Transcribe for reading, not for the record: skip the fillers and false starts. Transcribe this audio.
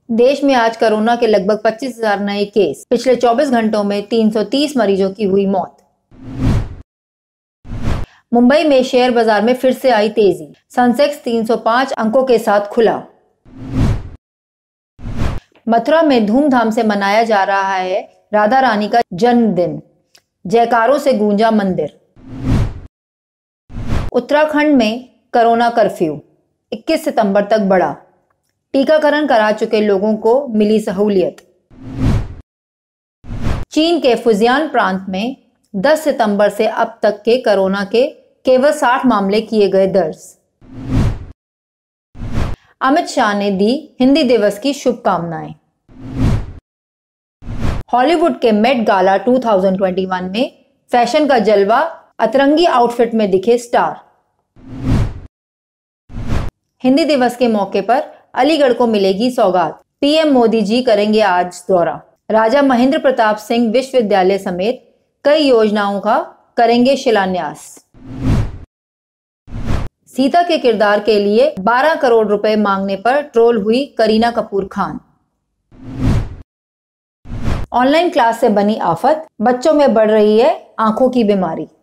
देश में आज कोरोना के लगभग 25,000 नए केस। पिछले 24 घंटों में 330 मरीजों की हुई मौत। मुंबई में शेयर बाजार में फिर से आई तेजी। सेंसेक्स 305 अंकों के साथ खुला। मथुरा में धूमधाम से मनाया जा रहा है राधा रानी का जन्मदिन। जयकारों से गूंजा मंदिर। उत्तराखंड में कोरोना कर्फ्यू 21 सितंबर तक बढ़ा। टीकाकरण करा चुके लोगों को मिली सहूलियत। चीन के फुजियान प्रांत में 10 सितंबर से अब तक के कोरोना के केवल 60 मामले किए गए दर्ज। अमित शाह ने दी हिंदी दिवस की शुभकामनाएं। हॉलीवुड के मेट गाला 2021 में फैशन का जलवा, अतरंगी आउटफिट में दिखे स्टार। हिंदी दिवस के मौके पर अलीगढ़ को मिलेगी सौगात। पीएम मोदी जी करेंगे आज दौरा। राजा महेंद्र प्रताप सिंह विश्वविद्यालय समेत कई योजनाओं का करेंगे शिलान्यास। सीता के किरदार के लिए 12 करोड़ रुपए मांगने पर ट्रोल हुई करीना कपूर खान। ऑनलाइन क्लास से बनी आफत, बच्चों में बढ़ रही है आंखों की बीमारी।